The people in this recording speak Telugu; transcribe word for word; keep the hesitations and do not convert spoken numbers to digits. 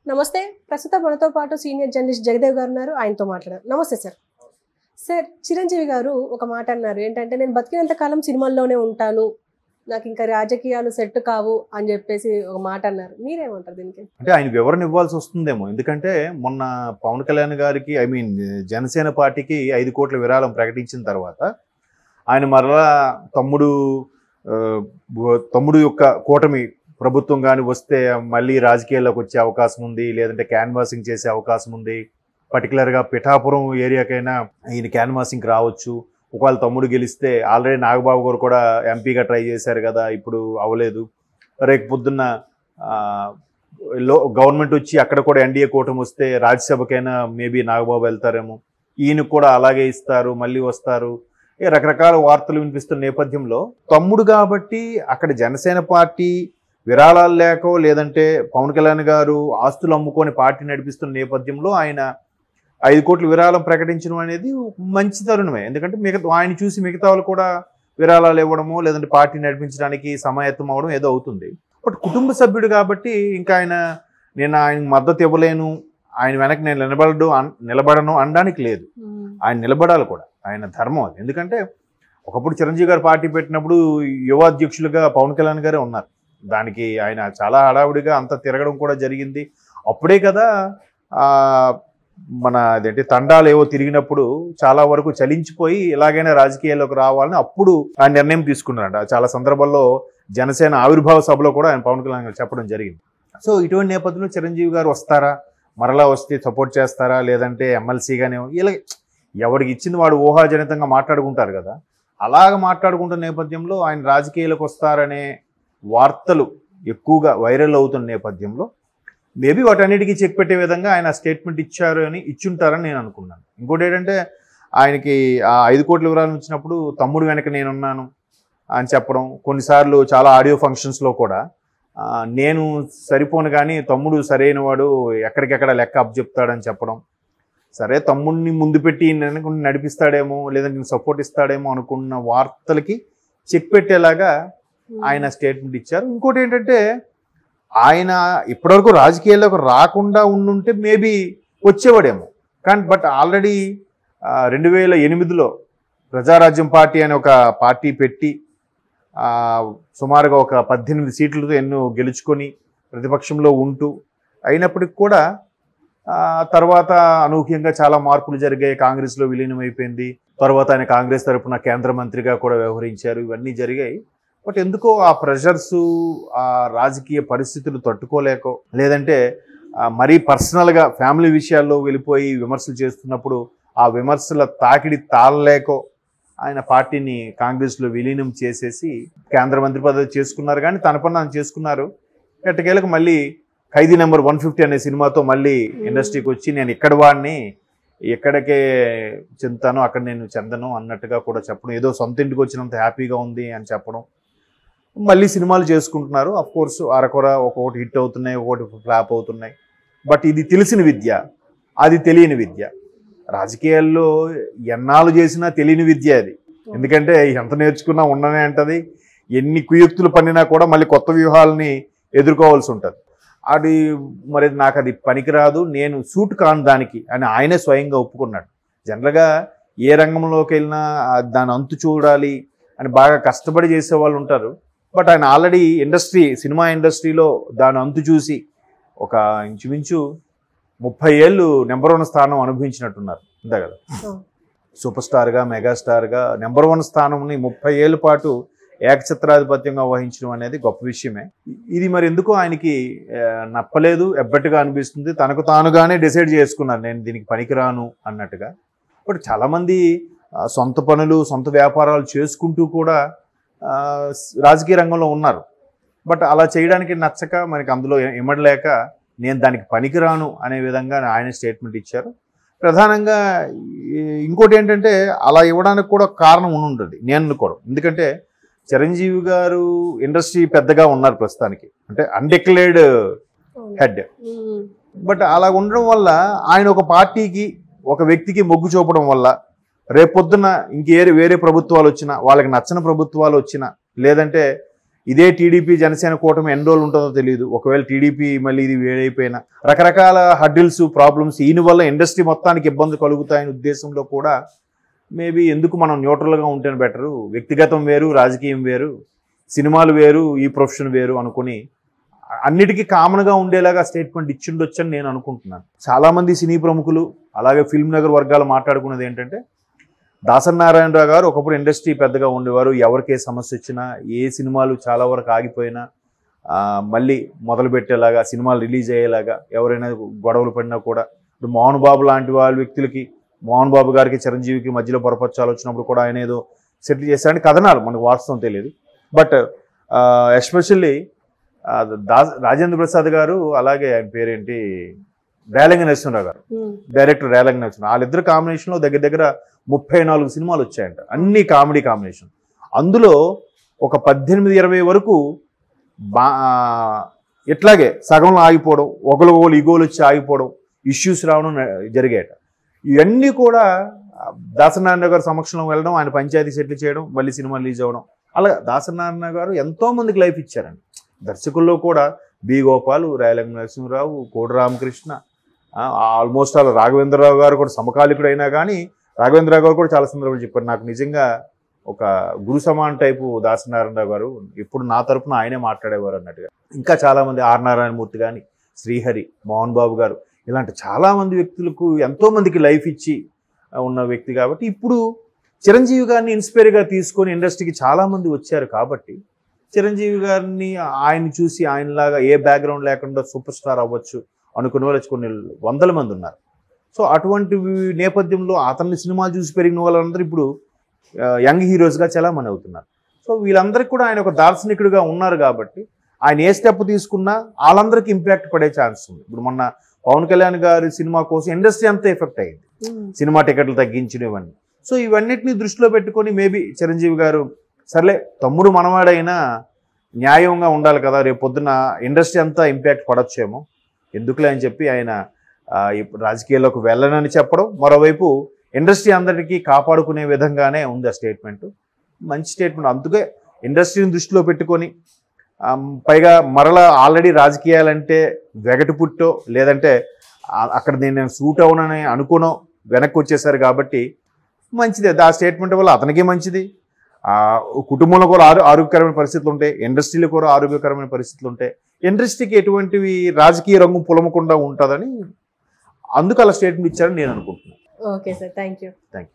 నమస్తే. ప్రస్తుత మనతో పాటు సీనియర్ జర్నలిస్ట్ జగదేవ్ గారు ఉన్నారు. ఆయనతో మాట్లాడారు. నమస్తే సార్. సార్, చిరంజీవి గారు ఒక మాట అన్నారు. ఏంటంటే, నేను బతికినంత కాలం సినిమాల్లోనే ఉంటాను, నాకు ఇంకా రాజకీయాలు సెట్ కావు అని చెప్పేసి ఒక మాట అన్నారు. మీరేమంటారు దీనికి? అంటే ఆయన వివరణ ఇవ్వాల్సి వస్తుందేమో. ఎందుకంటే మొన్న పవన్ కళ్యాణ్ గారికి ఐ మీన్ జనసేన పార్టీకి ఐదు కోట్ల విరాళం ప్రకటించిన తర్వాత ఆయన మరలా తమ్ముడు తమ్ముడు యొక్క కూటమి ప్రభుత్వం కానీ వస్తే మళ్ళీ రాజకీయాల్లోకి వచ్చే అవకాశం ఉంది, లేదంటే క్యాన్వాసింగ్ చేసే అవకాశం ఉంది. పర్టికులర్గా పిఠాపురం ఏరియాకైనా ఈయన క్యాన్వాసింగ్కి రావచ్చు. ఒకవేళ తమ్ముడు గెలిస్తే ఆల్రెడీ నాగబాబు గారు కూడా ఎంపీగా ట్రై చేశారు కదా, ఇప్పుడు అవ్వలేదు. రేపు పొద్దున్న లో గవర్నమెంట్ వచ్చి అక్కడ కూడా ఎన్డీఏ కూటమి వస్తే రాజ్యసభకైనా మేబీ నాగబాబు వెళ్తారేమో, ఈయనకు కూడా అలాగే ఇస్తారు, మళ్ళీ వస్తారు. రకరకాల వార్తలు వినిపిస్తున్న నేపథ్యంలో తమ్ముడు కాబట్టి అక్కడ జనసేన పార్టీ విరాళాలు లేకో లేదంటే పవన్ కళ్యాణ్ గారు ఆస్తులు అమ్ముకొని పార్టీ నడిపిస్తున్న నేపథ్యంలో ఆయన ఐదు కోట్ల విరాళం ప్రకటించడం అనేది మంచి తరుణమే. ఎందుకంటే మిగతా ఆయన చూసి మిగతా వాళ్ళు కూడా విరాళాలు ఇవ్వడమో లేదంటే పార్టీ నడిపించడానికి సమాయత్తం అవ్వడం ఏదో అవుతుంది. బట్ కుటుంబ సభ్యుడు కాబట్టి ఇంకా ఆయన నేను ఆయనకు మద్దతు ఇవ్వలేను, ఆయన వెనక్కి నేను నిలబడడు నిలబడను అనడానికి లేదు. ఆయన నిలబడాలి కూడా, ఆయన ధర్మం అది. ఎందుకంటే ఒకప్పుడు చిరంజీవి గారు పార్టీ పెట్టినప్పుడు యువ అధ్యక్షులుగా పవన్ కళ్యాణ్ గారే ఉన్నారు. దానికి ఆయన చాలా హడావుడిగా అంత తిరగడం కూడా జరిగింది. అప్పుడే కదా మన అదేంటి తండాలు ఏవో తిరిగినప్పుడు చాలా వరకు చలించిపోయి ఇలాగైనా రాజకీయాల్లోకి రావాలని అప్పుడు ఆ నిర్ణయం తీసుకున్నారంట. చాలా సందర్భాల్లో జనసేన ఆవిర్భావ సభలో కూడా ఆయన పవన్ కళ్యాణ్ గారు చెప్పడం జరిగింది. సో ఇటువంటి నేపథ్యంలో చిరంజీవి గారు వస్తారా, మరలా వస్తే సపోర్ట్ చేస్తారా, లేదంటే ఎమ్మెల్సీగానే ఇలా ఎవరికి ఇచ్చింది వాడు ఊహాజనితంగా మాట్లాడుకుంటారు కదా, అలాగ మాట్లాడుకుంటున్న నేపథ్యంలో ఆయన రాజకీయాలకు వస్తారనే వార్తలు ఎక్కువగా వైరల్ అవుతున్న నేపథ్యంలో మేబీ వాటన్నిటికీ చెక్ పెట్టే విధంగా ఆయన స్టేట్మెంట్ ఇచ్చారు అని ఇచ్చుంటారని నేను అనుకున్నాను. ఇంకోటి ఏంటంటే ఆయనకి ఆ ఐదు కోట్ల వివరాలు ఇచ్చినప్పుడు తమ్ముడు వెనక నేనున్నాను అని చెప్పడం, కొన్నిసార్లు చాలా ఆడియో ఫంక్షన్స్లో కూడా నేను సరిపోను కానీ తమ్ముడు సరైన వాడు ఎక్కడికెక్కడ లెక్క అప్ చెప్తాడని చెప్పడం. సరే తమ్ముడిని ముందు పెట్టి నడిపిస్తాడేమో లేదంటే సపోర్ట్ ఇస్తాడేమో అనుకున్న వార్తలకి చెక్ పెట్టేలాగా ఆయన స్టేట్మెంట్ ఇచ్చారు. ఇంకోటి ఏంటంటే ఆయన ఇప్పటివరకు రాజకీయాల్లోకి రాకుండా ఉండుంటే మేబీ వచ్చేవాడేమో, కానీ బట్ ఆల్రెడీ రెండు వేల ఎనిమిదిలో ప్రజారాజ్యం పార్టీ అనే ఒక పార్టీ పెట్టి సుమారుగా ఒక పద్దెనిమిది సీట్లతో ఎన్నో గెలుచుకొని ప్రతిపక్షంలో ఉంటూ అయినప్పటికి కూడా తర్వాత అనూహ్యంగా చాలా మార్పులు జరిగాయి. కాంగ్రెస్లో విలీనం అయిపోయింది. తర్వాత ఆయన కాంగ్రెస్ తరఫున కేంద్ర మంత్రిగా కూడా వ్యవహరించారు. ఇవన్నీ జరిగాయి. బట్ ఎందుకో ఆ ప్రెషర్సు ఆ రాజకీయ పరిస్థితులు తట్టుకోలేకో లేదంటే మరీ పర్సనల్గా ఫ్యామిలీ విషయాల్లో వెళ్ళిపోయి విమర్శలు చేస్తున్నప్పుడు ఆ విమర్శల తాకిడి తాళలేకో ఆయన పార్టీని కాంగ్రెస్లో విలీనం చేసేసి కేంద్ర మంత్రి పదవి చేసుకున్నారు. కానీ తన పని ఆయన చేసుకున్నారు. ఎట్టకేలకు మళ్ళీ ఖైదీ నెంబర్ వన్ ఫిఫ్టీ అనే సినిమాతో మళ్ళీ ఇండస్ట్రీకి వచ్చి నేను ఇక్కడ వాడిని ఎక్కడికే చెందుతాను అక్కడ నేను చెందను అన్నట్టుగా కూడా చెప్పడం, ఏదో సొంత ఇంటికి వచ్చినంత హ్యాపీగా ఉంది అని చెప్పడం, మళ్ళీ సినిమాలు చేసుకుంటున్నారు. అఫ్ కోర్స్ అరకొర ఒక్కొక్కటి హిట్ అవుతున్నాయి, ఒక్కొక్కటి ఫ్లాప్ అవుతున్నాయి. బట్ ఇది తెలిసిన విద్య, అది తెలియని విద్య. రాజకీయాల్లో ఎన్నాళ్ళు చేసినా తెలియని విద్య అది. ఎందుకంటే ఎంత నేర్చుకున్నా ఉండనే అంటది. ఎన్ని కుయుక్తులు పన్నినా కూడా మళ్ళీ కొత్త వ్యూహాలని ఎదుర్కోవాల్సి ఉంటుంది. అది మరి నాకు అది పనికిరాదు, నేను సూట్ కాను దానికి అని ఆయనే స్వయంగా ఒప్పుకున్నాడు. జనరల్గా ఏ రంగంలోకి వెళ్ళినా దాని అంతు చూడాలి అని బాగా కష్టపడి చేసే వాళ్ళు ఉంటారు. బట్ ఆయన ఆల్రెడీ ఇండస్ట్రీ సినిమా ఇండస్ట్రీలో దాని అంతు చూసి ఒక ఇంచుమించు ముప్పై ఏళ్ళు నెంబర్ వన్ స్థానం అనుభవించినట్టున్నారు. అంతే కదా, సూపర్ స్టార్గా మెగాస్టార్గా నెంబర్ వన్ స్థానంని ముప్పై ఏళ్ళ పాటు ఏకఛత్రాధిపత్యంగా వహించడం అనేది గొప్ప విషయమే. ఇది మరి ఎందుకో ఆయనకి నప్పలేదు, ఎబ్బట్టుగా అనిపిస్తుంది. తనకు తానుగానే డిసైడ్ చేసుకున్నారు నేను దీనికి పనికిరాను అన్నట్టుగా. బట్ చాలామంది సొంత పనులు సొంత వ్యాపారాలు చేసుకుంటూ కూడా రాజకీయ రంగంలో ఉన్నారు. బట్ అలా చేయడానికి నచ్చక మనకి అందులో ఇమడలేక నేను దానికి పనికిరాను అనే విధంగా ఆయన స్టేట్మెంట్ ఇచ్చారు. ప్రధానంగా ఇంకోటి ఏంటంటే అలా ఇవ్వడానికి కూడా కారణం ఉంటుంది నేను అనుకోవడం. ఎందుకంటే చిరంజీవి గారు ఇండస్ట్రీ పెద్దగా ఉన్నారు ప్రస్తుతానికి, అంటే అన్డిక్లేర్డ్ హెడ్. బట్ అలా ఉండడం వల్ల ఆయన ఒక పార్టీకి ఒక వ్యక్తికి మొగ్గు చూపడం వల్ల రేపొద్దున ఇంకే వేరే ప్రభుత్వాలు వచ్చినా వాళ్ళకి నచ్చని ప్రభుత్వాలు వచ్చినా లేదంటే ఇదే టీడీపీ జనసేన కూటమి ఎన్ని రోజులు ఉంటుందో తెలియదు. ఒకవేళ టీడీపీ మళ్ళీ ఇది వేడైపోయినా రకరకాల హడ్డిల్స్ ప్రాబ్లమ్స్ ఈయన వల్ల ఇండస్ట్రీ మొత్తానికి ఇబ్బంది కలుగుతాయనే ఉద్దేశంలో కూడా మేబీ ఎందుకు మనం న్యూట్రల్గా ఉంటేనే బెటరు, వ్యక్తిగతం వేరు రాజకీయం వేరు, సినిమాలు వేరు ఈ ప్రొఫెషన్ వేరు అనుకుని అన్నిటికీ కామన్గా ఉండేలాగా స్టేట్మెంట్ ఇచ్చిండొచ్చని నేను అనుకుంటున్నాను. చాలామంది సినీ ప్రముఖులు అలాగే ఫిల్మ్ నగర్ వర్గాలు మాట్లాడుకున్నది ఏంటంటే దాసరి నారాయణరావు గారు ఒకప్పుడు ఇండస్ట్రీ పెద్దగా ఉండేవారు, ఎవరికి ఏ సమస్య వచ్చినా ఏ సినిమాలు చాలా వరకు ఆగిపోయినా మళ్ళీ మొదలు పెట్టేలాగా సినిమాలు రిలీజ్ అయ్యేలాగా ఎవరైనా గొడవలు పడినా కూడా ఇప్పుడు మోహన్ బాబు లాంటి వాళ్ళ వ్యక్తులకి మోహన్ బాబు గారికి చిరంజీవికి మధ్యలో పొరపచ్చాలు వచ్చినప్పుడు కూడా ఆయన ఏదో సెటిల్ చేశారని కథనాలు మనకు వాస్తవం తెలియదు. But especially the Rajendra Prasad garu అలాగే ఆయన పేరేంటి రేలంగి నరసింహరావు గారు డైరెక్టర్ రేలంగి నరసింహరావు వాళ్ళిద్దరు కాంబినేషన్లో దగ్గర దగ్గర ముప్పై నాలుగు సినిమాలు వచ్చాయంట, అన్ని కామెడీ కాంబినేషన్. అందులో ఒక పద్దెనిమిది ఇరవై వరకు బా ఇట్లాగే సగంలో ఆగిపోవడం, ఒకరు ఒకరు ఈగోలు వచ్చి ఆగిపోవడం, ఇష్యూస్ రావడం జరిగాయట. ఇవన్నీ కూడా దాసరి నారాయణ గారు సమక్షంలో వెళ్ళడం, ఆయన పంచాయతీ సెటిల్ చేయడం, మళ్ళీ సినిమా రిలీజ్ అవ్వడం. అలా దాసరి నారాయణ గారు ఎంతో మందికి లైఫ్ ఇచ్చారండి. దర్శకుల్లో కూడా బి గోపాలు, రేలంగి నరసింహరావు, కోడి రామకృష్ణ, ఆల్మోస్ట్ అలా రాఘవేంద్రరావు గారు కూడా సమకాలికుడు అయినా కానీ రాఘవేంద్రరావు గారు కూడా చాలా సందర్భాలు చెప్పారు, నాకు నిజంగా ఒక గురు సమాన్ టైపు దాసరి నారాయణరావు గారు, ఇప్పుడు నా తరపున ఆయనే మాట్లాడేవారు అన్నట్టుగా. ఇంకా చాలామంది ఆర్ నారాయణమూర్తి కానీ, శ్రీహరి, మోహన్ బాబు గారు, ఇలాంటి చాలామంది వ్యక్తులకు ఎంతోమందికి లైఫ్ ఇచ్చి ఉన్న వ్యక్తి కాబట్టి ఇప్పుడు చిరంజీవి గారిని ఇన్స్పైర్గా తీసుకొని ఇండస్ట్రీకి చాలామంది వచ్చారు కాబట్టి చిరంజీవి గారిని ఆయన్ని చూసి ఆయనలాగా ఏ బ్యాక్గ్రౌండ్ లేకుండా సూపర్ స్టార్ అవ్వచ్చు అనుకునే వాళ్ళు కొన్ని వందల మంది ఉన్నారు. సో అటువంటి నేపథ్యంలో అతన్ని సినిమాలు చూసి పెరిగిన వాళ్ళందరూ ఇప్పుడు యంగ్ హీరోస్గా చలామణి అవుతున్నారు. సో వీళ్ళందరికీ కూడా ఆయన ఒక దార్శనికుడిగా ఉన్నారు కాబట్టి ఆయన ఏ స్టెప్ తీసుకున్నా వాళ్ళందరికీ ఇంపాక్ట్ పడే ఛాన్స్ ఉంది. ఇప్పుడు మొన్న పవన్ కళ్యాణ్ గారి సినిమా కోసం ఇండస్ట్రీ అంతా ఎఫెక్ట్ అయ్యింది, సినిమా టికెట్లు తగ్గించడం ఇవన్నీ. సో ఇవన్నిటిని దృష్టిలో పెట్టుకొని మేబీ చిరంజీవి గారు సర్లే తమ్ముడు మనవాడైనా న్యాయంగా ఉండాలి కదా, రేపు పొద్దున ఇండస్ట్రీ అంతా ఇంపాక్ట్ పడొచ్చేమో ఎందుకులే అని చెప్పి ఆయన రాజకీయాల్లోకి వెళ్ళనని చెప్పడం, మరోవైపు ఇండస్ట్రీ అందరికీ కాపాడుకునే విధంగానే ఉంది ఆ స్టేట్మెంట్. మంచి స్టేట్మెంట్. అందుకే ఇండస్ట్రీని దృష్టిలో పెట్టుకొని పైగా మరలా ఆల్రెడీ రాజకీయాలంటే వెగటు పుట్టో లేదంటే అక్కడ నేను సూట్ అవునని అనుకునో వెనక్కి వచ్చేసారు కాబట్టి మంచిదే. ఆ స్టేట్మెంట్ వల్ల అతనికి మంచిది, కుటుంబంలో కూడా ఆరో ఆరోగ్యకరమైన పరిస్థితులు ఉంటాయి, ఇండస్ట్రీలో కూడా ఆరోగ్యకరమైన పరిస్థితులు ఉంటాయి, ఇండస్ట్రీకి ఎటువంటివి రాజకీయ రంగు పులమకుండా ఉంటుందని అందుకు అలా స్టేట్మెంట్ ఇచ్చారని నేను అనుకుంటున్నాను. Okay sir, thank you. Thank you.